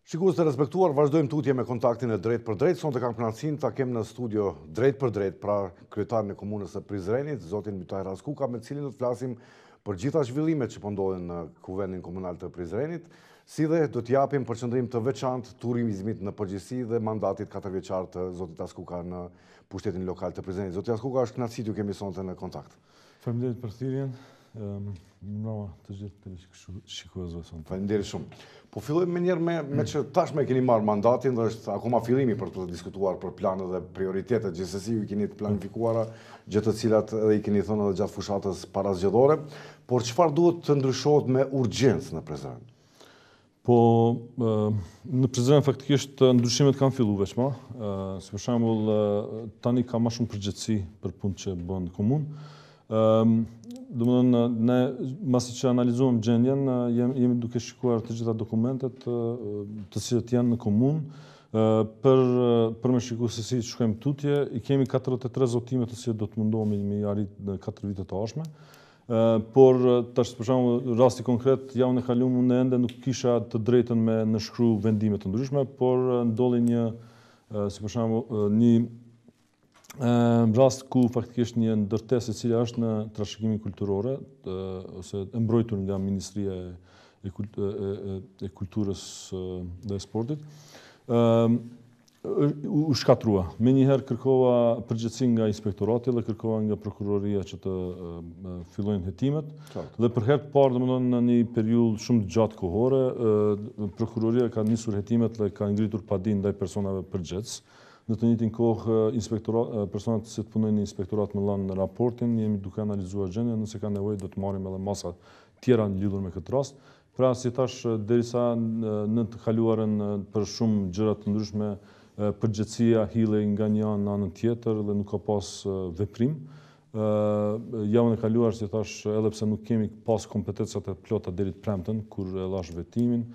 Shikues të respektuar, vazhdojmë tutje me kontaktin e drejt për drejt. Sonte kam kënaqësinë ta kem në studio drejt për drejt, pra kryetarin e komunës së Prizrenit, zotin Mytaj Raskuka, me të cilin do të flasim për gjitha zhvillimet që po ndodhin në Kuvendin Komunal të Prizrenit, si dhe do t'japim përqendrim të veçantë turizmit në përgjithësi dhe mandatit 4 vjeçar të zotit Raskuka në pushtetin lokal të Prizrenit. Zoti Raskuka, është kënaqësi t'ju kemi sonte në kontakt. Faleminderit për thirrjen. Mbrëma të gjithë shikuesve sonte. Faleminderit shumë. Po fillojmë me njerë me që tashme keni marrë mandatin dhe është akoma fillimi për të diskutuar për planet dhe prioritetet, gjithsesi ju i keni të planifikuara, gjithë të cilat edhe i keni thënë edhe gjatë fushatës parazgjedhore, por çfarë duhet të ndryshohet me urgjencë në Prizren? Po, në Prizren faktikisht ndryshimet kanë fillu veçma, si për shembull tani ka më shumë përgjegjësi për punë që bën komunë. Domethënë ne masi që analizuam gjendjen, jemi duke shikuar të gjitha dokumentet të cilët janë në komunë për me shikuar se si shkojmë tutje. I kemi 43 zotime të cilët do të mundohemi me arrit në 4 vite të ardhshme. Por tash për shembull rasti konkret, javën e kaluar unë ende nuk kisha të drejtën me nënshkruaj vendime të ndryshme, por ndolli një si për shembull një rast ku faktikisht një ndërtesë e cila është në trashëgimi kulturore ose e mbrojtur nga Ministria e Kulturës dhe Sportit, u shkatrua. Menjëherë kërkova përgjegjësi nga inspektorati dhe kërkova nga prokuroria që të fillojnë hetimet. Dhe për herë të parë, domethënë në një periudhë shumë të gjatë kohore, prokuroria ka nisur hetimet dhe ka ngritur padin ndaj personave përgjegjës. Në të njëjtin kohë, personat që punojnë në inspektorat më lanë raportin, jemi duke analizuar gjendjen, nëse ka nevojë do të marrim edhe masa tjera lidhur me këtë rast. Pra, si thash, derisa në të kaluarën për shumë gjëra të ndryshme, përgjegjësia hillej nga një anë në anën tjetër dhe nuk ka pas veprim. Javën e kaluar, si thash, edhe pse nuk kemi pas kompetencat e plota deri të premten, kur e lash vetimin,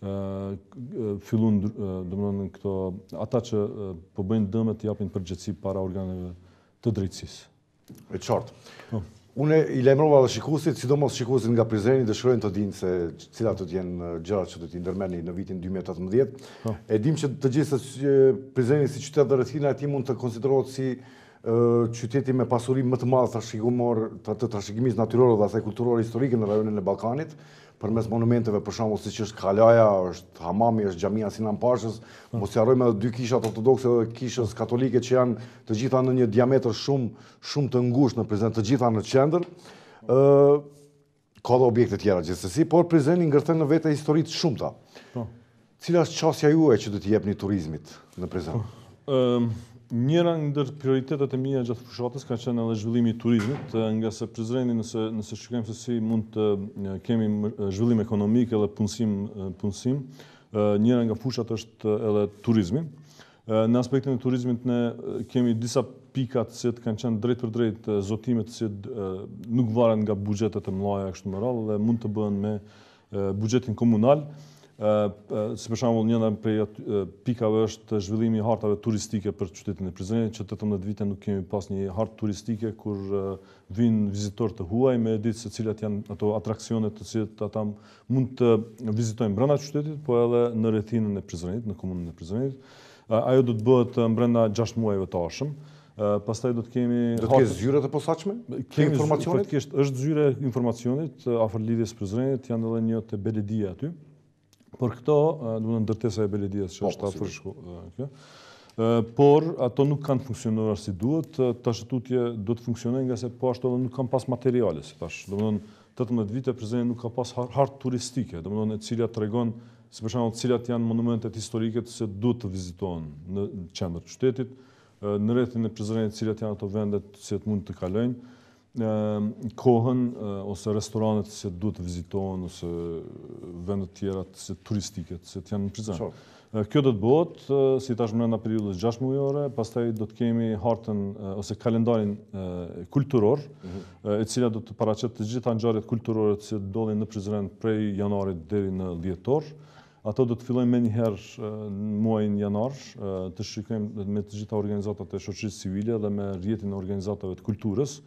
fillun domethënë këto ata që po bëjnë dëmet japin përgjegjësi para organeve të drejtësisë. E qartë. Unë i lajmërova dhe shikuesit, sidomos shikuesit nga Prizreni, dëshirojnë të dinë se cilat do të jenë gjërat që do t'i ndërmerrni në vitin 2018. E dim që të gjithë se Prizreni si qytet dhe rrethina e tij mund të konsiderohet si qyteti me pasuri më të madhe të trashëgimisë natyrore dhe asaj kulturore historike në rajonin e Ballkanit, përmes monumenteve për shembull siç është Kalaja, është Hamami, është Xhamia Sinan Pashës, mos i harrojmë edhe 2 kishat ortodokse dhe kishës katolike që janë të gjitha në një diametër shumë të ngushtë në Prizren, të gjitha në qendër. Ka dhe objekte tjera gjithsesi, por Prizreni ngërthen në vete histori të shumta. Cila është çësia juaj që do t'i jepni turizmit në Prizren? Njëra ndër prioritetet e mia gjatë fushatës ka qenë edhe zhvillimi i turizmit, nga se Prizreni nëse shikojmë se si mund të kemi zhvillim ekonomik edhe punësim, njëra nga fushat është edhe turizmi. Në aspektin e turizmit ne kemi disa pika të cilët kanë qenë drejt për drejt zotime të cilët nuk varen nga buxhetet e mëdha kështu me radhë dhe mund të bëhen me buxhetin komunal. Si për shembull, njëra prej pikave është zhvillimi i hartave turistike për qytetin e Prizrenit, që 18 vite nuk kemi pas një hartë turistike kur vinë vizitorë të huaj me ditë se cilat janë ato atraksionet të cilët ata mund të vizitojnë brenda qytetit, po edhe në rrethinën e Prizrenit, në komunën e Prizrenit. Ajo do të bëhet brenda 6 muajve të ardhshëm. Pastaj do të kemi do të ketë zyre të posaçme? Kemi informacionit? Faktikisht është zyre informacionit afër lidhjes Prizrenit, janë edhe një te Beledia aty. Por këto, domethënë ndërtesa e Beledias që është afër kjo. Por ato nuk kanë funksionuar si duhet, tash tutje do të funksionojnë nga se po ashtu edhe nuk kanë pas materiale, si tash. Domethënë 18 vite Prizreni nuk ka pas hartë turistike, domethënë e cila tregon si për shembull cilat janë monumentet historike që duhet të vizitohen në qendër të qytetit, në rrethin e Prizrenit cilat janë ato vendet që mund të kalojnë, kohën ose restoranet që duhet të vizitohen ose vendet tjera turistike që janë në Prizren. Kjo do të bëhet si tash brenda periudhës 6 muajore, pastaj do të kemi hartën ose kalendarin kulturor, e cila do të paraqet të gjitha ngjarjet kulturore që ndodhin në Prizren prej janarit deri në dhjetor. Ato do të fillojnë menjëherë në muajin janar, të shikojmë me të gjitha organizatat e shoqërisë civile dhe me rrjetin e organizatave të kulturës.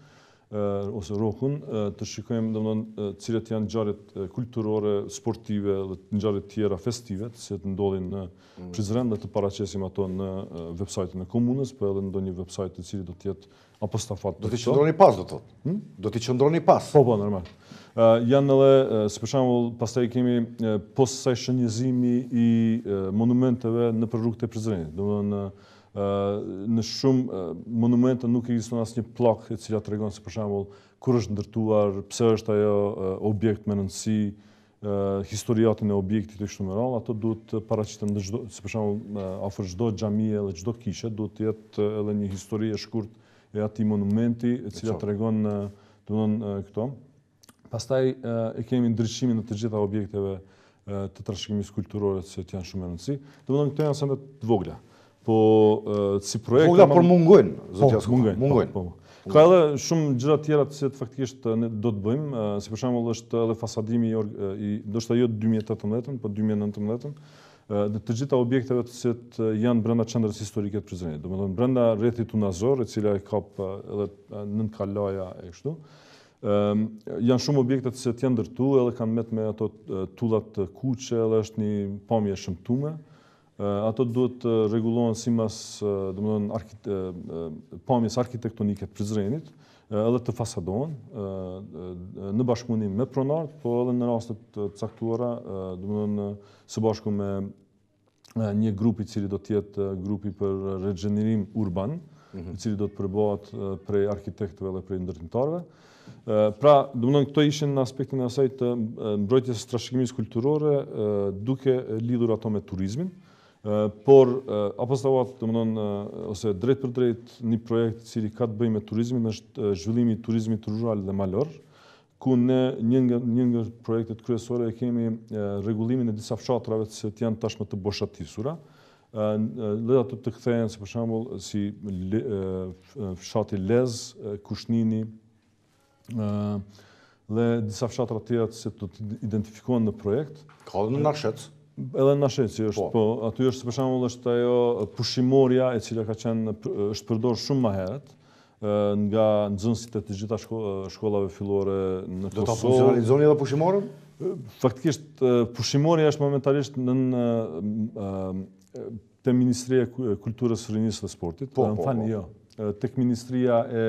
ose rrokun, të shikojmë domethënë cilat janë ngjarjet kulturore, sportive dhe ngjarjet tjera festive, që ndodhin në Prizren dhe të paraqesim ato në website-in e komunës, po edhe në ndonjë website i cili do të jetë apostafat. Do t'i qëndroni pas, do të thotë? Do t'i qëndroni pas? Po, normal. Janë edhe, si për shembull, pastaj kemi post saj shënjëzimi i monumenteve në për rrugët e Prizrenit. Domethënë në shumë monumente nuk ekziston asnjë pllakë e cila tregon se për shembull kur është ndërtuar, pse është ajo objekt me rëndësi, historiatin e objektit e kështu me radhë, ato duhet të paraqiten në çdo, si për shembull afër çdo xhamie dhe çdo kishe duhet të jetë edhe një histori e shkurtë e atij monumenti e cila tregon domethënë këto. Pastaj e kemi ndryshimin e të gjitha objekteve të trashëgimisë kulturore që janë shumë e rëndësi. Domethënë këto janë sende të vogla. Po si projekt vogla por mungojnë, zotja Skut. Mungojnë. Ka edhe shumë gjëra tjera që faktikisht ne do të bëjmë, si për shembull është edhe fasadimi i ndoshta jo 2018-ën, po 2019-ën, në të gjitha objekteve të cilat janë brenda qendrës historike të Prizrenit. Domethënë brenda rrethit Tunazor, e cila e kap edhe nën kalaja e kështu. Janë shumë objekte të cilat janë ndërtuar edhe kanë met me ato tullat të kuqe, edhe është një pamje shëmtuar. Ato duhet të rregullohen sipas domethënë pamjes arkitektonike të Prizrenit, edhe të fasadohen në bashkëpunim me pronarët, po edhe në raste të caktuara, domethënë së bashku me një grup i cili do të jetë grupi për regenerim urban, i cili do të përbohet prej arkitektëve dhe prej ndërtimtarëve. Pra, domethënë këto ishin në aspektin e asaj të mbrojtjes së trashëgimisë kulturore, duke lidhur ato me turizmin. Por apostavat, domethënë, ose drejt për drejt një projekt i cili ka të bëjë me turizmin është zhvillimi i turizmit rural dhe malor, ku ne një nga projektet kryesore e kemi rregullimin e disa fshatrave që janë tashmë të boshatisura. Dhe ato të kthehen, si për shembull, si fshati Lez, Kushnini, dhe disa fshatra të tjera që do të identifikohen në projekt. Ka edhe në Narshec. Edhe në Narshec është, po aty është për shembull është ajo pushimoria e cila ka qenë është përdorur shumë më herët nga nxënësit e të gjitha shkollave fillore në Kosovë. Do ta funksionalizoni edhe pushimorën? Faktikisht pushimoria është momentalisht te Ministria e Kulturës, Rinisë dhe Sportit. Më falni, jo. Tek Ministria e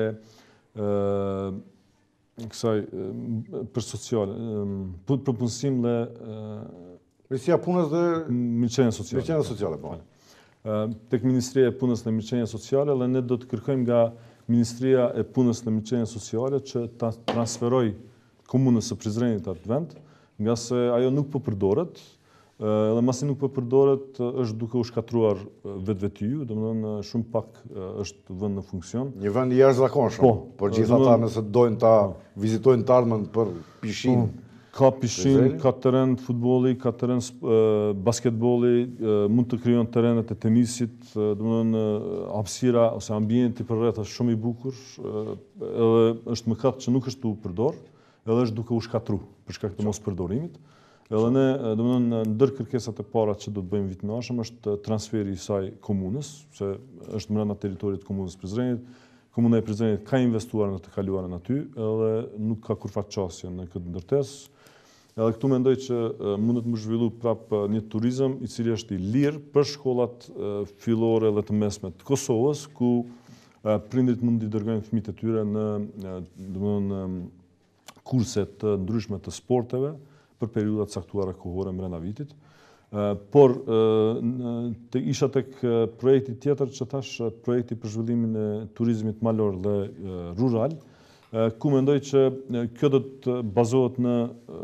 kësaj për sociale, për punësim dhe Ministria e Punës dhe Mirëqenjes Sociale. Mirëqenjes Sociale, po. Tek Ministria e Punës dhe Mirëqenjes Sociale, dhe ne do të kërkojmë nga Ministria e Punës dhe Mirëqenjes Sociale që ta transferoj komunës së Prizrenit atë vend, nga se ajo nuk po përdoret, edhe masi nuk po përdoret është duke u shkatruar vetvetiju, domethënë shumë pak është vënë në funksion. Një vend i jashtëzakonshëm. Por gjithata nëse dojnë ta vizitojnë të ardhmen për pishinë. Ka pishinë, ka terren futbolli, ka terren basketbolli, mund të krijon terrenet e tenisit, domethënë hapësira ose ambienti përreth është shumë i bukur, edhe është mëkat që nuk është u përdor, edhe është duke u shkatruar për shkak të mos përdorimit. Edhe ne, domethënë, ndër kërkesat e para që do të bëjmë vitin e ardhshëm është transferi i saj komunës, se është brenda territorit të komunës Prizrenit. Komuna e Prizrenit ka investuar në të kaluarën aty, edhe nuk ka kurfar qasje në këtë ndërtesë. Edhe këtu mendoj që mundet më zhvillu prapë një turizëm i cili është i lirë për shkollat fillore dhe të mesme të Kosovës, ku prindrit mund t'i dërgojnë fëmijët e tyre në kurse të ndryshme të sporteve për periudha të caktuara kohore brenda vitit. Por të isha tek projekti tjetër që thash, projekti për zhvillimin e turizmit malor dhe rural, ku mendoj që kjo do të bazohet në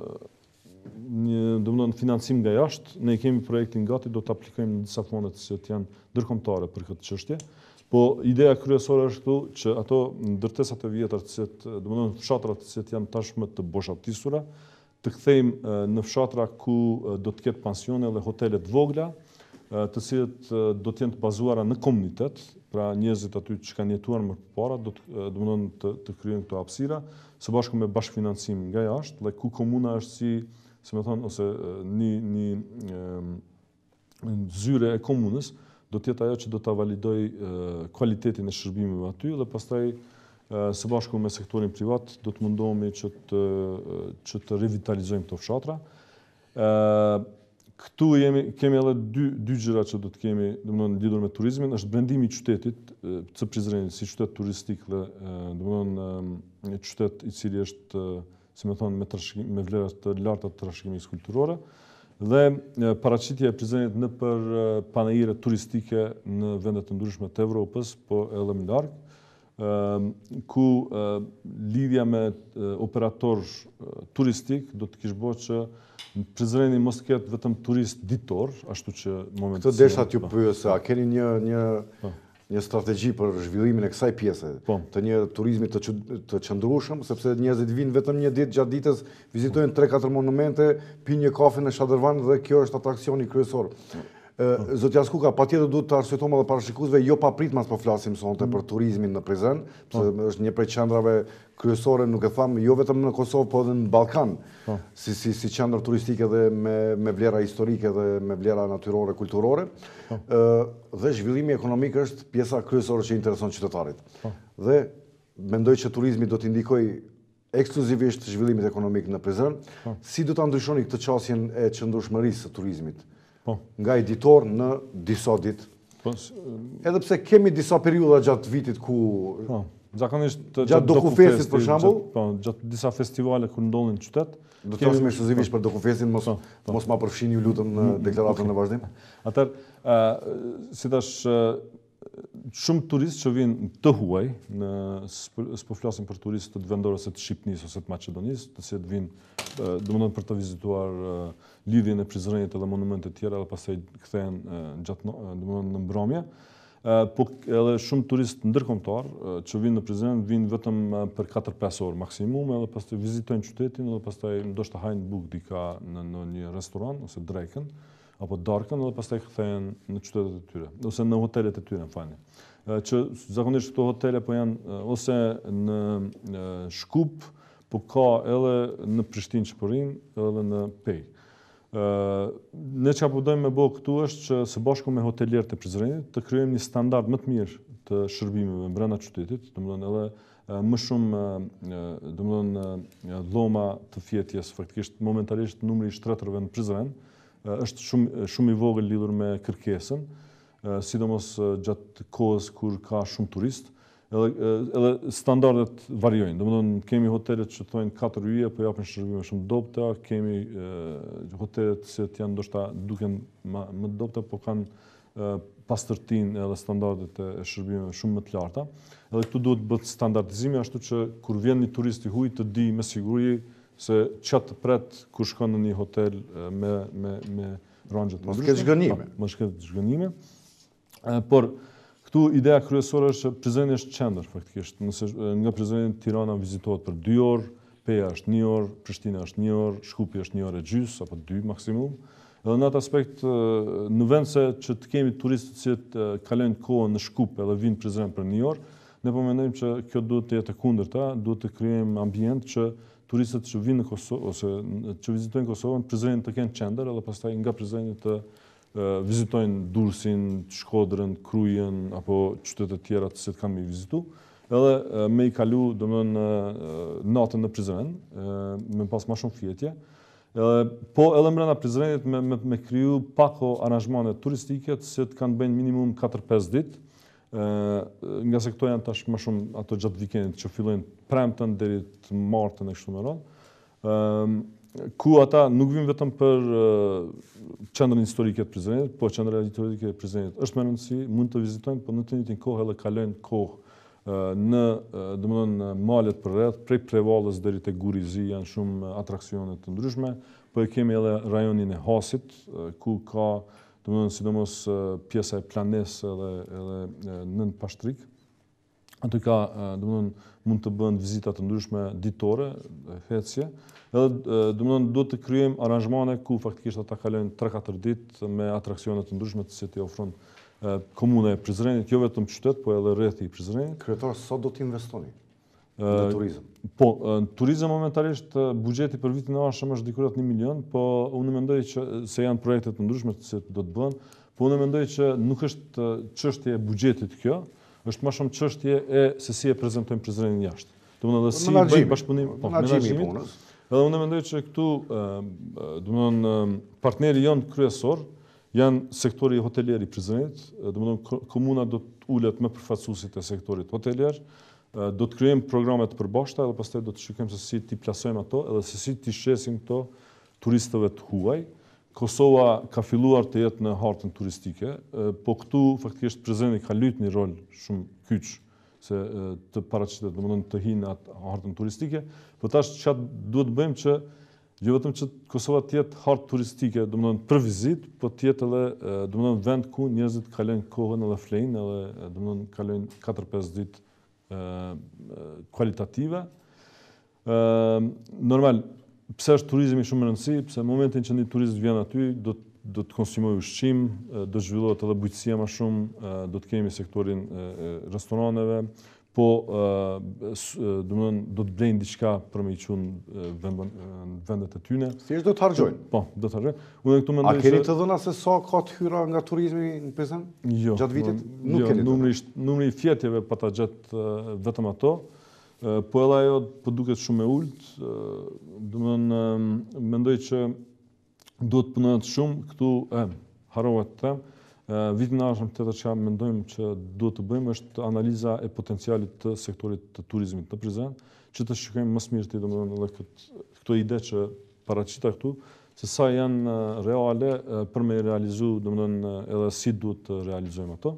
një financim nga jashtë. Ne kemi projektin gati, do të aplikojmë në disa fonde që janë ndërkombëtare për këtë çështje. Po ideja kryesore është këtu që ato ndërtesat e vjetra, domethënë fshatrat që janë tashmë të boshatisura, të kthejmë në fshatra ku do të ketë pensione dhe hotele të vogla, të cilët do të jenë të bazuara në komunitet, pra njerëzit aty që kanë jetuar më parë do të krijojnë këto hapësira, së bashku me bashkëfinancim nga jashtë, dhe ku komuna është si më thonë, ose një zyre e komunës, do të jetë ajo që do ta validoj cilëtetin e shërbimeve aty, dhe pastaj së bashku me sektorin privat, do të mundohemi që të revitalizojmë këto fshatra. Këtu kemi edhe dy gjëra që do të kemi, domethënë lidhur me turizmin, është brendimi i qytetit të Prizrenit si qytet turistik dhe domethënë një qytet i cili është, si më thonë, me vlera të larta të trashëgimisë kulturore dhe paraqitja e Prizrenit në për panajire turistike në vendet të ndryshme të Evropës, po edhe më larg, ku lidhja me operator turistik do të kishte bërë që Prizreni mos të ketë vetëm turist ditor, ashtu që momentalisht. Këtë desha t'ju pyes, a keni një strategji për zhvillimin e kësaj pjese, të një turizmi të qëndrueshëm, sepse njerëzit vinë vetëm një ditë gjatë ditës, vizitojnë 3-4 monumente, pinë një kafe në Shadërvan dhe kjo është atraksioni kryesor. Zotja Skuka, patjetër duhet të arsyetojmë edhe parashikuesve, jo papritmas po flasim sonte për turizmin në Prizren, sepse është një prej qendrave kryesore, nuk e tham, jo vetëm në Kosovë, po edhe në Ballkan, si qendër turistike dhe me vlera historike dhe me vlera natyrore, kulturore. Dhe zhvillimi ekonomik është pjesa kryesore që intereson qytetarit. Dhe mendoj që turizmi do t'i ndikojë ekskluzivisht zhvillimit ekonomik në Prizren. Si do ta ndryshoni këtë qasjen e qëndrueshmërisë së turizmit? Nga editor në disa ditë. Edhe pse kemi disa periudha gjatë vitit ku... Zakonisht gjatë Dokufestit për shembull, gjatë disa festivale kur ndodhin në qytet. Do të flasim ekskluzivisht për Dokufestin, mos ma përfshini ju lutem në deklaratën në vazhdim. Atëherë, si thash, shumë turistë që vinë të huaj, s'po flasim për turistë të vendorës të Shqipnisë ose të Maqedonisë, të cilët vinë, domethënë për të vizituar lidhjen e Prizrenit edhe monumente të tjera dhe pastaj kthehen gjatë domethënë në mbrëmje. Po edhe shumë turistë ndërkombëtar që vinë në Prizren vinë vetëm për 4-5 orë maksimum, edhe pastaj vizitojnë qytetin edhe pastaj ndoshta hajnë buk dika në një restoran ose drekën apo darkën edhe pastaj kthehen në qytetet e tyre ose në hotelet e tyre, më falni. Që zakonisht këto hotele po janë ose në Shkup, po ka edhe në Prishtinë që po rrinë, edhe në Pej. Ne çka po dojmë me bëu këtu është që së bashku me hotelierët e Prizrenit të krijojmë një standard më të mirë të shërbimeve brenda qytetit, domethënë edhe më shumë domethënë dhoma të fjetjes, faktikisht momentalisht numri i shtretërve në Prizren është shumë i vogël lidhur me kërkesën, sidomos gjatë kohës kur ka shumë turist, edhe standardet variojnë. Domethënë kemi hotelet që thonë 4 yje, po japin shërbime shumë dobta, kemi hotelet që janë ndoshta duken më dobta, po kanë pastërtinë edhe standardet e shërbimeve shumë më të larta. Edhe këtu duhet bëhet standardizimi ashtu që kur vjen një turist i huaj të di me siguri se çat pret kur shkon në një hotel me rangje të ndryshme. Mos ka zhgënjime. Por këtu ideja kryesore është që Prizreni është qendër faktikisht. Nëse nga Prizreni Tirana vizitohet për 2 orë, Peja është 1 orë, Prishtina është 1 orë, Shkupi është 1 orë e gjys apo 2 maksimum. Edhe në atë aspekt, në vend se që të kemi turistë që kalojnë kohën në Shkup edhe vinë Prizren për 1 orë, ne po mendojmë që kjo duhet të jetë e kundërta, duhet të krijojmë ambient që turistët që vinë në Kosovë ose që vizitojnë Kosovën, Prizrenin të kenë qendër edhe pastaj nga Prizreni të vizitojnë Durrësin, Shkodrën, Krujën apo qytetet tjera të cilat kanë me vizitu, edhe me i kalu domethënë natën në Prizren, me pas më shumë fjetje. Po edhe brenda Prizrenit me kriju pako aranzhmane turistike të cilat kanë bëjnë minimum 4-5 ditë. Nga se këto janë tash më shumë ato gjatë vikendit që fillojnë premten deri të martën e kështu me radhë. Ku ata nuk vinë vetëm për qendrën historike të Prizrenit, po qendra historike e Prizrenit është me rëndësi, mund të vizitojnë, po në të njëjtin kohë edhe kalojnë kohë në domethënë malet përreth, prej Prevallës deri te Gurizi janë shumë atraksione të ndryshme, po e kemi edhe rajonin e Hasit, ku ka domethënë sidomos pjesa e Planes edhe nën Pashtrik. Aty ka domethënë mund të bëhen vizita të ndryshme ditore, ecje. Edhe domethënë duhet të krijojmë aranzhmane ku faktikisht ata kalojnë 3-4 ditë me atraksione të ndryshme të cilat i ofron komuna e Prizrenit, jo vetëm qytet, po edhe rrethi i Prizrenit. Kryetar, sa do të investoni në turizëm? Po, në turizëm momentalisht buxheti për vitin e ardhshëm është diku rreth 1 milion, po unë mendoj që se janë projekte të ndryshme që do të bëhen, po unë mendoj që nuk është çështje e buxhetit kjo, është më shumë çështje e se si e prezantojmë Prizrenin jashtë. Domethënë si Menaxhimi. bëjmë bashkëpunim, po, Menaxhimi i menaxhimit. punës. Edhe unë mendoj që këtu, domethënë partneri jonë kryesor janë sektori hotelier i Prizrenit, domethënë komuna do të ulet me përfaqësuesit e sektorit hotelier, do të krijojmë programe të përbashkëta dhe pastaj do të shikojmë se si ti plasojmë ato edhe se si ti shesim këto turistëve të huaj. Kosova ka filluar të jetë në hartën turistike, po këtu faktikisht Prizreni ka luajtur një rol shumë kyç se të paraqitet, domethënë të hinë atë hartën turistike, po tash çfarë duhet të bëjmë që jo vetëm që Kosova të jetë hartë turistike, domethënë për vizitë, po të jetë edhe domethënë vend ku njerëzit kalojnë kohën edhe flejnë edhe domethënë kalojnë 4-5 ditë kualitative. Normal, pse është turizmi shumë e rëndësishëm? Pse në momentin që një turist vjen aty, do të konsumojë ushqim, do zhvillohet edhe bujqësia më shumë, do të kemi sektorin e restoraneve, po domethënë do të blejnë diçka për me i qunë vendet e tyne. Thjesht do të harxojnë. Po, do të harxojnë. Unë këtu mendoj A keni të dhëna se sa ka të hyra nga turizmi në Prizren? Jo. Gjatë vitit? Nuk Jo, keni të dhëna. numri i fjetjeve pa ta gjetë vetëm ato. Po edhe ajo po duket shumë e ulët, domethënë mendoj që duhet punohet shumë këtu, harrova të them. Vitin e ardhshëm tjetër çka mendojmë që duhet të bëjmë është analiza e potencialit të sektorit të turizmit në Prizren, që të shikojmë më së miri domethënë edhe këto ide që paraqita këtu, se sa janë reale për me realizu domethënë edhe si duhet të realizojmë ato.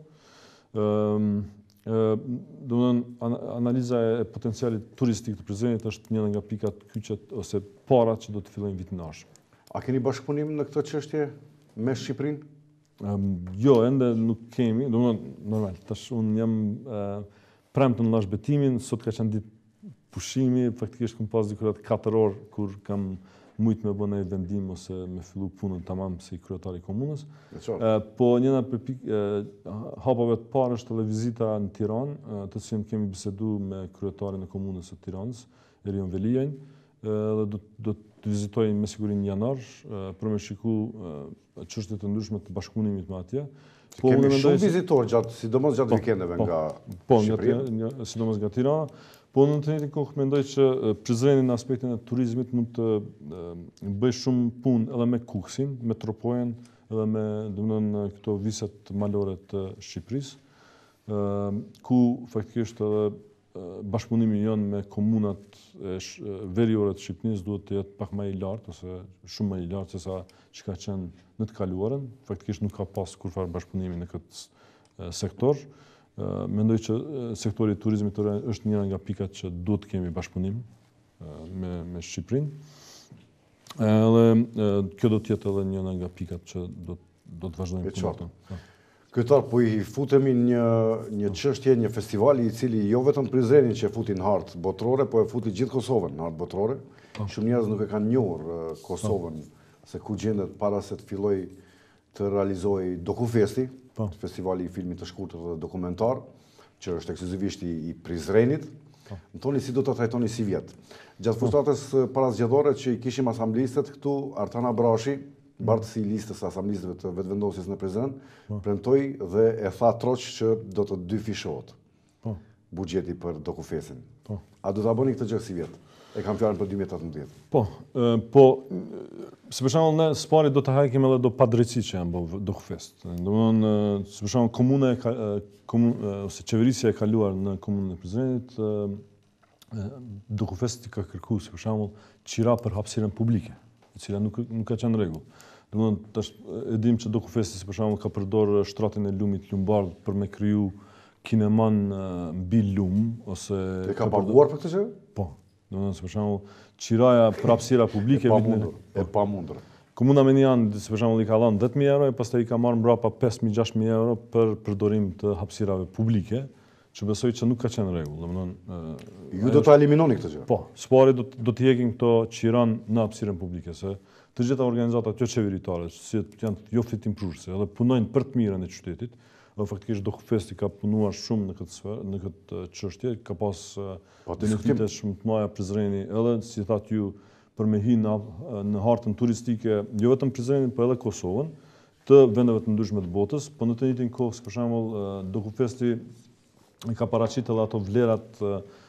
Domethënë analiza e potencialit turistik të Prizrenit është një nga pikat kyçet ose parat që do të fillojnë vitin e ardhshëm. A keni bashkëpunim në këtë çështje me Shqipërinë? Jo, ende nuk kemi, domethënë normal, tash unë jam premtë në lash betimin, sot ka qenë ditë pushimi, faktikisht kam pas diku 4 orë kur kam mujt me bënë një vendim ose me fillu punën tamam si kryetari i komunës. Po një nga hapave të parë është edhe vizita në Tiranë, të cilën kemi bisedu me kryetarin e komunës së Tiranës, Erion Veliajn, dhe do të vizitoj me siguri në janar për me shiku çështjet e ndryshme të bashkëpunimit me atje. Po kemi shumë vizitorë sidomos gjatë vikendeve nga Shqipëria. Sidomos nga Tirana. Po në të njëjtin kohë mendoj që Prizreni në aspektin e turizmit mund të bëj shumë punë edhe me Kuksin, me Tropojen, edhe me domethënë këto viset malore të Shqipërisë, ku faktikisht edhe bashkëpunimi jonë me komunat veriore të Shqipërisë duhet të jetë pak më i lartë ose shumë më i lartë se sa që ka qenë në të kaluarën. Faktikisht nuk ka pas kurrë bashkëpunimi në këtë sektor. Mendoj që sektori i turizmit është një nga pikat që duhet të kemi bashkëpunim me Shqipërinë. Edhe kjo do të jetë edhe një nga pikat që do të vazhdojmë të martën. Kryetar, po i futemi një çështje, një festivali i cili jo vetëm Prizrenin që e futi në hartë botërore, po e futi gjithë Kosovën në hartë botërore. Shumë njerëz nuk e kanë njohur Kosovën se ku gjendet para se të filloj të realizoj Dokufesti, festivali i filmit të shkurtër dhe dokumentar, që është ekskluzivisht i Prizrenit. Më thoni si do të trajtoni si vjet. Gjatë fushatës para zgjedhore që i kishim asamblistët këtu, Artana Brashi, bartësi i listës asamblistëve të vetëvendosjes në Prizren, premtoi dhe e tha troq që do të dyfishohet buxheti për Dokufestin. A do ta bëni këtë gjë si vjet? E kam fjalën për 2018. Po, si për shembull ne spari do të hajkim edhe do padrejtësi që janë bërë Dokufest. Domthonë, si për shembull komuna ose qeverisja e kaluar në komunën e Prizrenit, Dokufesti ka kërkuar si për shembull çira për hapësirën publike, e cila nuk ka qenë rregull. Domthonë, tash e dim që Dokufesti si për shembull ka përdorur shtratin e lumit Lumbardh për me kriju kineman mbi lum ose e ka paguar për këtë gjë? Po. Domethënë, për shembull, çiraja për hapësira publike e pamundur. Komuna Menian, si për shembull, i ka dhënë 10.000 euro, pastaj i ka marrë mbrapa 5.000-6.000 euro për përdorim të hapësirave publike, që besoj që nuk ka qenë rregull. Domethënë, ju do ta eliminoni këtë gjë. Po, spari do të hekin këto qiran në hapësirën publike, se të gjitha organizatat jo qeveritare, si janë jo fitimprurëse, edhe punojnë për të mirën e qytetit. Dhe faktikisht Dokufesti ka punuar shumë në këtë sferë, në këtë çështje, ka pas benefite shumë të mëdha Prizreni, edhe si thatë ju, për me hyrë në hartën turistike, jo vetëm Prizrenin, por edhe Kosovën, të vendeve të ndryshme të botës, po në të njëjtin kohë, për shembull, Dokufesti ka paraqitur ato vlerat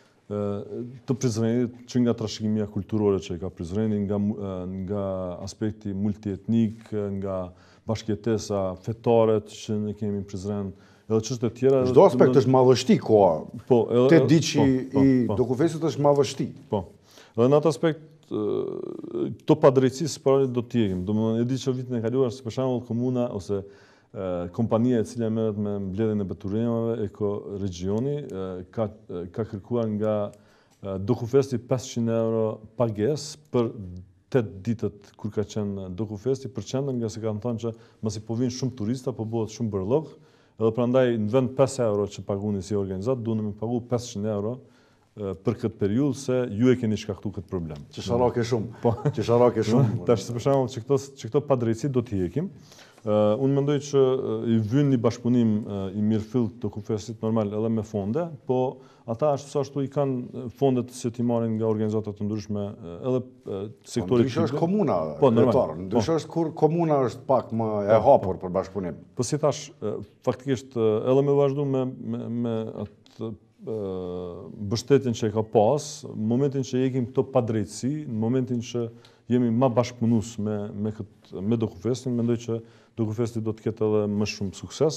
të Prizrenit që nga trashëgimia kulturore që ka Prizreni, nga aspekti multietnik, nga bashkëjetesa fetare që ne kemi në Prizren, edhe çështje të tjera. Çdo aspekt është madhështi koha. Po, Te diçi i Dokufestit është madhështi. Po. Edhe në atë aspekt këto padrejtësi para do të jekim. Domethënë e di që vitin e kaluar, për shembull, komuna ose kompania e cila merret me mbledhjen e mbeturinave Ekoregjioni ka kërkuar nga Dokufesti 500 euro pagesë për 8 ditët kur ka qenë Dokufesti, për qendrën, nga se kanë thënë që mos i po vinë shumë turista, po bëhet shumë bërllog, edhe prandaj në vend 5 euro që paguani si organizat, duhen me pagu 500 euro për këtë periudhë, se ju e keni shkaktuar këtë problem. Qesharake shumë. Po. Qesharake shumë. Tash për shembull që këto padrejtësi do t'i hekim. Unë mendoj që i vyn një bashkëpunim i mirëfillt të Dokufestit normal edhe me fonde, po ata ashtu i kanë fondet që ti marrin nga organizata të ndryshme, edhe sektori. Ndryshe është komuna, po, normal. Ndryshe është kur komuna është pak më e hapur për bashkëpunim. Po si thash, faktikisht edhe me vazhdu me atë mbështetjen që e ka pas, në momentin që jekim këto padrejtësi, në momentin që jemi ma bashkëpunues me Dokufestin, mendoj që Dokufesti do të ketë edhe më shumë sukses.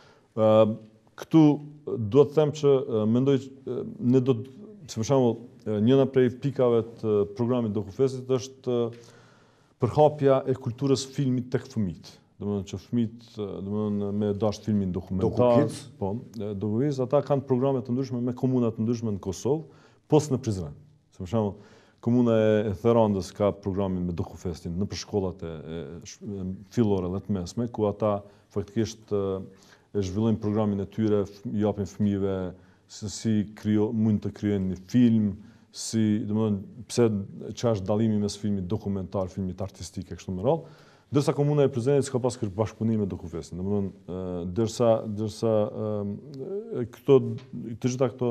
Këtu do të them që mendoj ne do të, si për shembull, njëra prej pikave të programit Dokufestit është përhapja e kulturës filmit tek fëmijët. Domethënë që fëmijët, domethënë me dashur filmin dokumentar, po, Dokukids, ata kanë programe të ndryshme me komuna të ndryshme në Kosovë, pos në Prizren. Si për shembull, komuna e Therandës ka programin me Dokufestin në shkollat e fillore dhe të mesme, ku ata faktikisht e zhvillojnë programin e tyre, japin fëmijëve se si mund të krijojnë një film, domethënë pse ç'është është dallimi mes filmit dokumentar, filmit artistik e kështu me radhë. Ndërsa komuna e Prizrenit s'ka pas kërkuar bashkëpunim me Dokufestin. Domethënë ndërsa të gjitha këto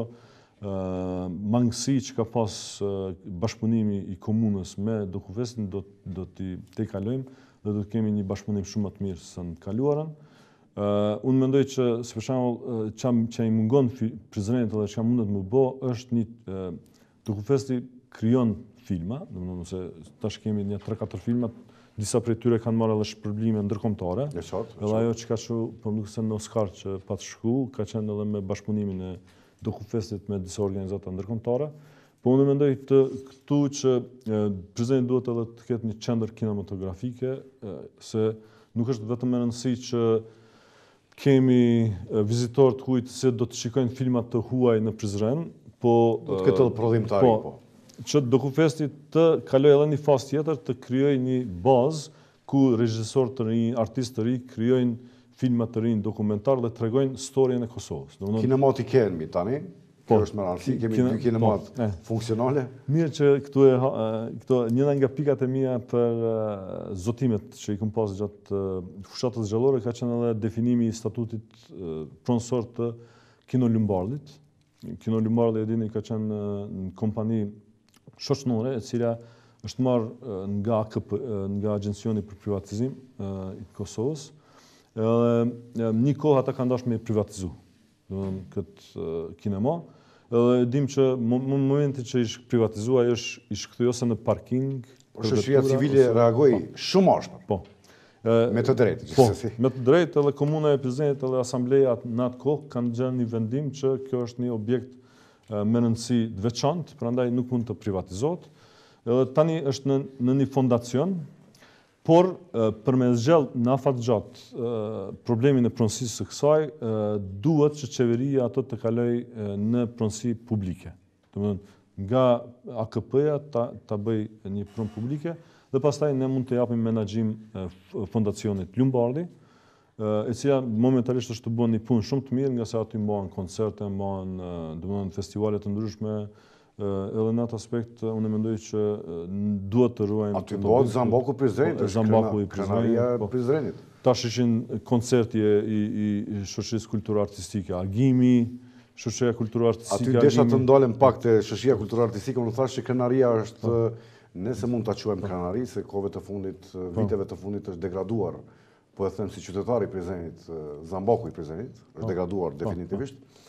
mangësi që ka pas bashkëpunimi i komunës me Dokufestin do t'i kalojmë dhe do të kemi një bashkëpunim shumë më të mirë se në kaluarën. Unë mendoj që, si për shembull, që i mungon Prizrenit edhe që mundet më bë është një Dokufesti krijon filma, domethënë ose tash kemi një 3-4 filma, disa prej tyre kanë marrë edhe shpërblime ndërkombëtare. Edhe ajo që ka po më duket se në Oscar që pa të shku, ka qenë edhe me bashkëpunimin e Dokufestit me disa organizata ndërkombëtare. Po unë mendoj këtu që Prizreni duhet edhe të ketë një qendër kinematografike, se nuk është vetëm e rëndësishme që kemi vizitorë të huaj që do të shikojnë filma të huaj në Prizren, po do të ketë edhe prodhimtari, po. Që Dokufesti të kaloj edhe një fazë tjetër, të krijojë një bazë ku regjisorë të rinj, artistë të rinj krijojnë filma të rinj dokumentar dhe tregojnë historinë e Kosovës. Kinemat i kemi tani, kjo është më rëndësi, kemi 2 kinemat funksionale. Mirë që këto njëra nga pikat e mia për zotimet që i kam pas gjatë fushatës xhallore ka qenë edhe definimi i statutit pronësor të Kino Lumbardit. Kino Lumbardi e dini ka qenë në kompani shoqënore, e cila është marrë nga AKP, nga Agjencioni për Privatizim i Kosovës. Një kohë ata kanë dashur me privatizu këtë kinema. Edhe dim që në momentin që ish privatizua, ish kthye ose në parking. Shoqëria civile reagoi shumë ashpër. Po. Me të drejtë. Po, me të drejtë, edhe komuna e Prizrenit edhe asambleja në atë kohë kanë gjenë një vendim që kjo është një objekt me rëndësi të veçantë, prandaj nuk mund të privatizohet. Edhe tani është në një fondacion, por për me zgjellë në afatgjatë problemin e pronësisë së kësaj, duhet që qeveria ato të kaloj në pronësi publike. Domethënë nga AKP-ja ta bëj një pronë publike dhe pastaj ne mund të japim menaxhim fondacionit Lumbardi, e cila momentalisht është të bën një punë shumë të mirë, nga se aty mbahen koncerte, mbahen domethënë festivale të ndryshme. Edhe në atë aspekt, unë mendoj që duhet të ruajmë... Aty bëhet Zambaku Prizrenit, është krenaria e Prizrenit. Tash ishin koncerti i shoqërisë kulturo-artistike, Argimi, shoqëria kulturo-artistike... Aty desha të ndalem pak të shoqëria kulturo-artistike, unë thash që krenaria është, nëse mund ta quajmë krenari, se kohëve të fundit, viteve të fundit është degraduar, po e them si qytetari i Prizrenit, Zambaku i Prizrenit, është degraduar definitivisht.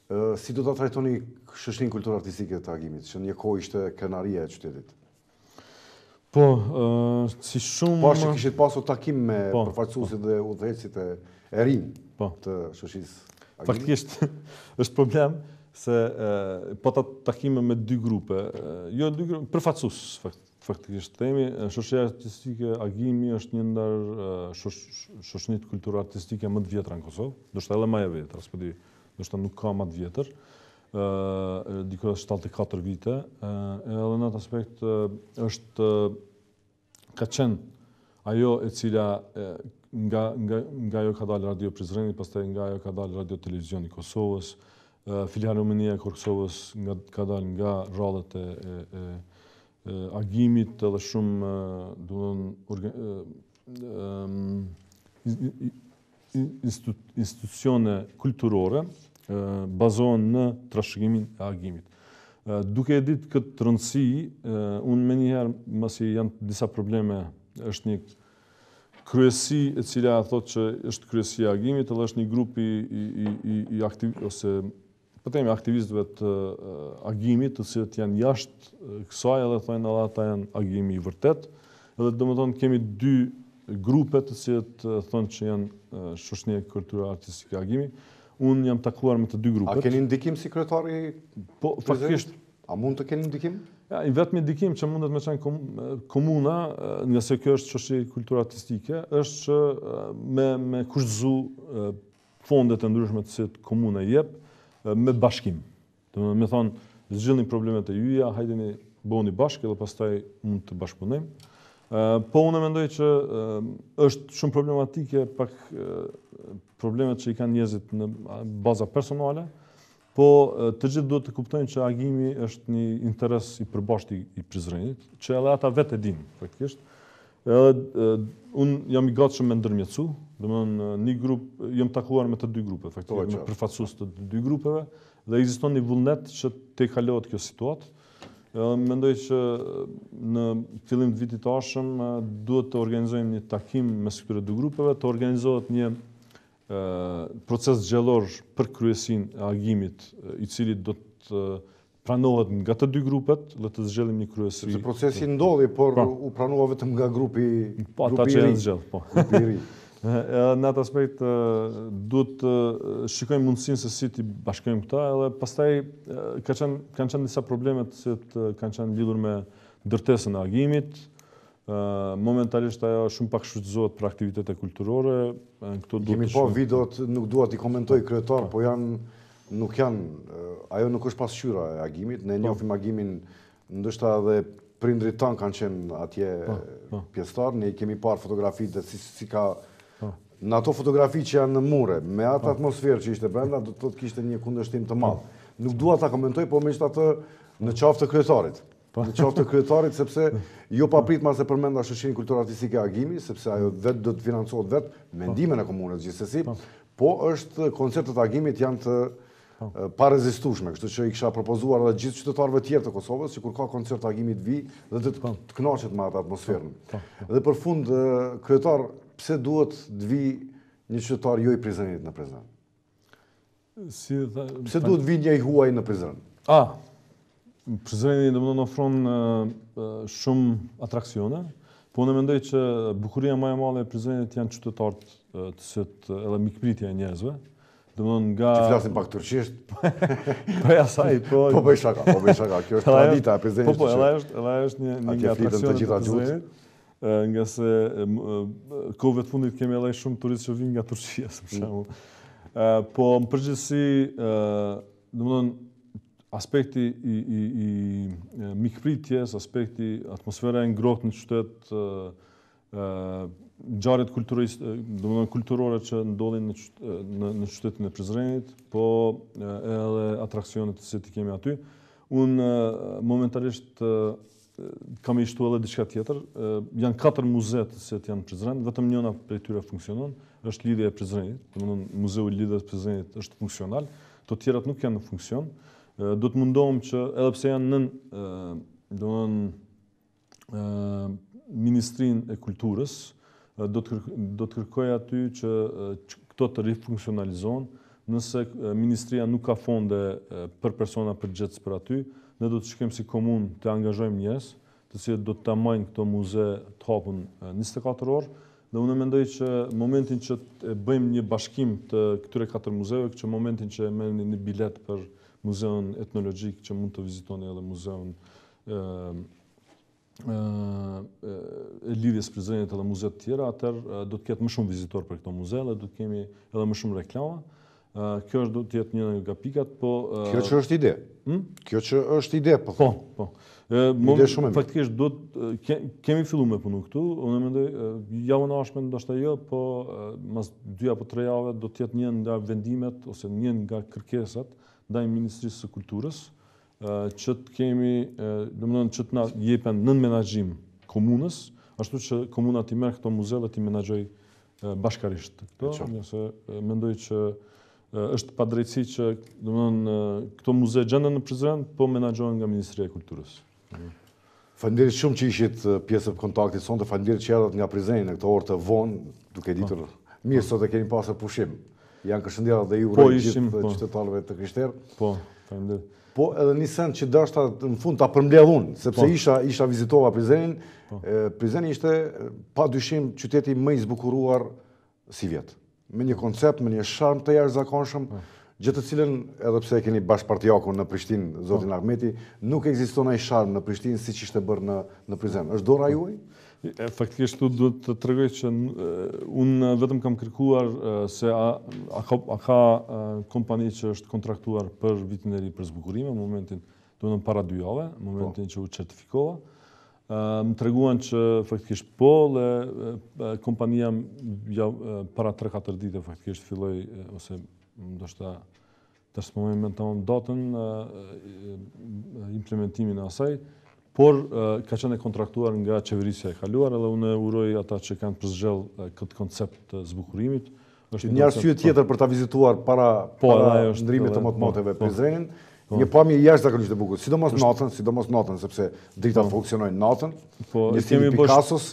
Si do ta trajtoni shoqërinë kulturë artistike të Agimit, që një kohë ishte krenaria e qytetit? Po, si shumë... Po, që kishit pasur takim me Po, përfaqësuesit dhe udhëheqësit e rinj të shoqërisë Agimit? Faktikisht, është problem se po ta takime me dy grupe, jo dy grupe, përfaqësues faktikisht themi, shoqëria artistike Agimi është një ndër shoqëritë kulturore artistike më të vjetra në Kosovë, ndoshta edhe më e vjetër, s'po di, ndoshta nuk ka më të vjetër, diku 74 vite, edhe në atë aspekt është ka qenë ajo e cila nga ajo ka dalë Radio Prizreni, pastaj nga ajo ka dalë Radio Televizioni i Kosovës, Filharmonia e Kosovës ka dalë nga radhët e Agimit edhe shumë institucione kulturore bazohen në trashëgimin e Agimit. Duke e ditë këtë rëndësi, unë me njëherë, masi janë disa probleme, është një kryesi e cila thotë që është kryesia e Agimit, edhe është një grup i aktivistëve të Agimit, të cilët janë jashtë kësaj edhe thonë edhe ata janë Agimi i vërtet. Edhe domethënë kemi dy grupe të cilët thonë që janë shoqëria kulturore artistike Agimi. Unë jam takuar me të dy grupet. A keni ndikim si kryetari? Po, faktikisht. A mund të keni ndikim? Ja, i vetmi ndikim që mundet me qenë komuna, nga se kjo është shoqëri kulturore artistike, është që me kushtzu fondet e ndryshme të cilat komuna jep me bashkim. Domethënë me thonë, zgjidhni problemet e juaja, hajdeni bëhuni bashkë dhe pastaj mund të bashkëpunojmë. Po unë mendoj që është shumë problematike pak problemet që i kanë njerëzit në baza personale, po të gjithë duhet të kuptojnë që Agimi është një interes i përbashkët i Prizrenit, që edhe ata vetë e dinë, faktikisht. Unë jam i gatshëm me ndërmjetësu, domethënë një grup, jam takuar me të dy grupe, faktikisht me përfaqësues të dy grupeve, dhe ekziston një vullnet që të kalohet kjo situatë. Mendoj që në fillim të vitit të ardhshëm duhet të organizojmë një takim mes këtyre dy grupeve, të organizohet një proces zgjedhor për kryesinë e Agimit, i cili do të pranohet nga të dy grupet dhe të zgjedhim një kryesi. Sepse procesi ndodhi, por u pranua vetëm nga grupi i ri. Po, ata që janë zgjedhur, po. Grupi i ri. Në atë aspekt duhet të shikojmë mundësinë se si të bashkojmë këta, edhe pastaj kanë qenë disa problemet që kanë qenë lidhur me ndërtesën e Agimit. Momentalisht ajo shumë pak shfrytëzohet për aktivitete kulturore. Kemi po videot, nuk dua t'i komentoj kryetar, po nuk janë, ajo nuk është pasqyra e Agimit. Ne njohim Agimin, ndoshta edhe prindrit tanë kanë qenë atje pjesëtar, ne kemi parë fotografitë dhe si ka. Në ato fotografi që janë në mure, me atë atmosferë që ishte brenda, do të kishte një kundërshtim të madh. Nuk dua ta komentoj, po megjithatë në qafë të kryetarit. Në qafë të kryetarit, sepse jo papritma se përmenda shoqërinë kulturore artistike Agimi, sepse ajo vetë do të financohet vetë me ndikimin e komunës gjithsesi, po është koncertet e Agimit janë të parezistueshme, kështu që i kisha propozuar edhe gjithë qytetarëve tjerë të Kosovës që kur ka koncert Agimit vi dhe të kënaqet me atë atmosferën. Dhe për fund, kryetar, pse duhet të vi një qytetar jo i Prizrenit në Prizren? Pse duhet vi një i huaj në Prizren? Prizreni domethënë ofron shumë atraksione, po unë mendoj që bukuria më e madhe e Prizrenit janë qytetarët të cilët edhe mikpritja e njerëzve. Domethënë nga Që flasin pak turqisht. Po asaj, po. Po bëj shaka. Kjo është tradita e Prizrenit. Po, edhe është një nga atraksionet e Prizrenit. Nga se kohëve të fundit kemi edhe shumë turistë që vinë nga Turqia, për shembull. Po në përgjithësi, domethënë aspekti i mikpritjes, aspekti atmosfera e ngrohtë në qytet, ngjarjet kulturore që ndodhin në qytetin e Prizrenit, po edhe atraksionet që kemi aty. Unë momentalisht kam i shtu edhe diçka tjetër. Janë 4 muze që janë në Prizren, vetëm njëna prej tyre funksionon, është lidhja e Prizrenit. Domethënë Muzeu i Lidhjes së Prizrenit është funksional, të tjerat nuk janë në funksion. Do të mundohem që edhe pse janë nën Ministrinë e Kulturës, do të kërkoj aty që këto të rifunksionalizohen nëse Ministria nuk ka fonde për persona përgjithës për aty, ne do të shkojmë si komunë të angazhojmë njerëz, të cilët do të tamajnë këto muze të hapun 24 orë, dhe unë mendoj që momentin që të bëjmë një bashkim të këtyre 4 muzeve, që momentin që merrni një bilet për muzeun etnologjik që mund të vizitoni edhe muzeun e lidhjes Prizrenit edhe muzeet të tjera, atëherë do të ketë më shumë vizitor për këto muze dhe do të kemi edhe më shumë reklama. Kjo do të jetë një nga pikat, po... Kjo që është ide. Kjo që është ide, po. Po. Faktikisht kemi fillu me punu këtu, unë mendoj javën e ardhshme ndoshta jo, po mas 2 apo 3 javë do të jetë një nga vendimet ose një nga kërkesat ndaj Ministrisë së Kulturës, që të kemi, domethënë që të na jepen nën menaxhim komunës, ashtu që komuna t'i merr këto muze dhe t'i menaxhoj bashkarisht. Nëse mendoj që është padrejtësi që domethënë këto muze gjenden në Prizren, po menaxhohen nga Ministria e Kulturës. Faleminderit shumë që ishit pjesë e kontaktit sonte, faleminderit që erdhët nga Prizreni në këtë orë të vonë, duke ditur mirë sot e keni pasur pushim. Janë Këshillëndera dhe ju uroj gjithë qytetarëve të Krishterë. Po, faleminderit. Po edhe një send që dashta në fund ta përmbledh unë, sepse isha vizitova Prizrenin. Prizreni ishte padyshim qyteti më i zbukuruar si vjet. Me një koncept, me një sharm të jashtëzakonshëm, gjë të cilën edhe pse e keni bashkëpartiakun në Prishtinë, zotin Ahmeti, nuk ekziston ai sharm në Prishtinë siç ishte bërë në Prizren. Është dora juaj? Faktikisht tu duhet të tregoj që unë vetëm kam kërkuar se a ka kompani që është kontraktuar për vitin e ri për zbukurime, në momentin, domethënë para 2 javë, në momentin që u certifikova. Më treguan që faktikisht po, dhe kompania para 3-4 ditë faktikisht filloi ose ndoshta tash më moment tamam datën implementimin e asaj. Por ka qenë kontraktuar nga qeverisja e kaluar, edhe unë uroj ata që kanë përzgjell këtë koncept të zbukurimit. Një arsye tjetër për ta vizituar para ndrimit të motmoteve Prizrenin, një pamje jashtëzakonisht e bukur, sidomos natën, sepse drita funksionojnë natën. Një film i Picassos,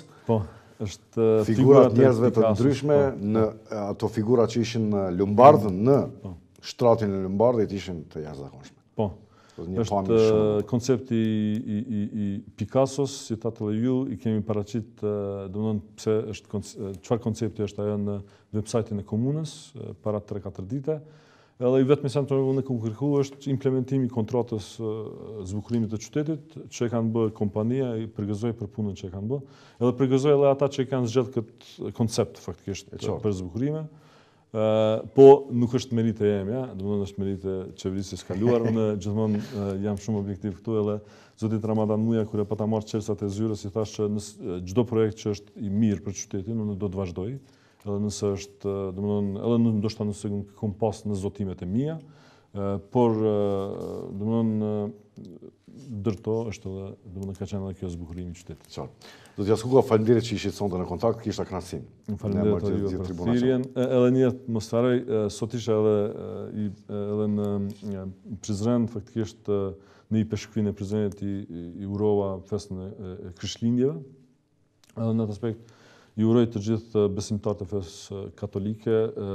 figurat njerëzve të ndryshme, në ato figura që ishin në Lumbardh, në shtratin e Lumbardhit ishin të jashtëzakonshme. Është koncepti i Picassos, si ta të ju, i kemi paraqit, domethënë pse është çfarë koncepti është ajo në websajtin e komunës para 3-4 ditë. Edhe i vetmi sa unë kam kërkuar është implementimi i kontratës zbukurimit të qytetit, që e kanë bërë kompania, i përgëzoj për punën që e kanë bërë, edhe përgëzoj edhe ata që kanë zgjedhur këtë koncept faktikisht për zbukurime. Po nuk është merite jemja, domethënë është merite qeverisë së kaluar. Unë gjithmonë jam shumë objektiv këtu, edhe zoti Ramadan Muja kur e pata marrë çelësat e zyrës i thash që në çdo projekt që është i mirë për qytetin, unë do të vazhdoj. Edhe nëse është, domethënë, edhe ndoshta nëse kam pas në zotimet e mia, por domethënë dërto është edhe domethënë ka qenë edhe kjo zbukurimi i qytetit. Qartë. Do t'ja skuqa faleminderit që ishit sonte në kontakt, kisha kënaqësinë. Faleminderit ju për thirrjen. Edhe një atmosferë sot isha edhe në Prizren, faktikisht në i peshkvinë e Prizrenit i urova festën e Krishtlindjeve. Edhe në atë aspekt i uroj të gjithë besimtarët e fesë katolike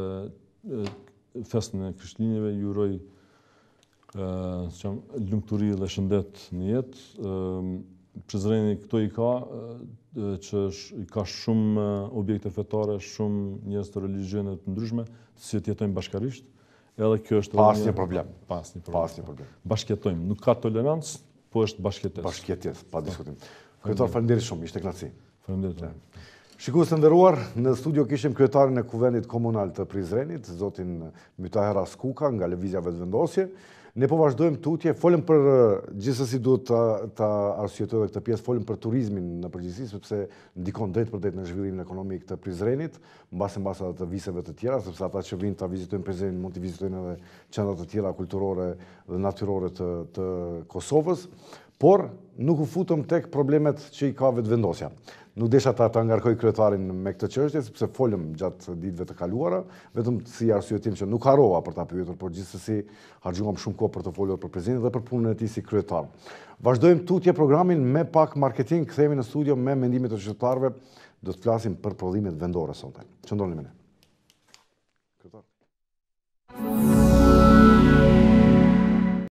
festën e Krishtlindjeve, i uroj lumturi dhe shëndet në jetë. Prizreni këto i ka, që i ka shumë objekte fetare, shumë njerëz të religjionë të ndryshme, si të jetojnë bashkarisht. Edhe kjo është pasnjë problem. Pasnjë problem. Bashkëjetojmë, nuk ka tolerancë, po është bashkëjetesë. Bashkëjetesë, pa diskutim. Kryetar, faleminderit shumë, ishte kënaqësi. Faleminderit. Shikues të nderuar, në studio kishim kryetarin e Kuvendit Komunal të Prizrenit, zotin Mytahera Skuka nga Lëvizja Vetëvendosje. Ne po vazhdojmë tutje, folëm për gjithsesi duhet ta arsyetoj edhe këtë pjesë, folëm për turizmin në përgjithësi, sepse ndikon drejt për drejt në zhvillimin ekonomik të Prizrenit, mbase të viseve të tjera, sepse ata që vinë ta vizitojnë Prizrenin mund të vizitojnë edhe qendra të tjera kulturore dhe natyrore të Kosovës, por nuk u futëm tek problemet që i ka vetëvendosja. Nuk desha ta ngarkoj kryetarin me këtë çështje, sepse folëm gjatë ditëve të kaluara, vetëm si arsyetim që nuk harrova për ta pyetur, por gjithsesi harxhuam shumë kohë për të folur për Prizrenin dhe për punën e tij si kryetar. Vazhdojmë tutje programin me pak marketing, kthehemi në studio me mendimet e qytetarëve, do të flasim për prodhimet vendore sonte. Qëndroni me ne. Kryetar.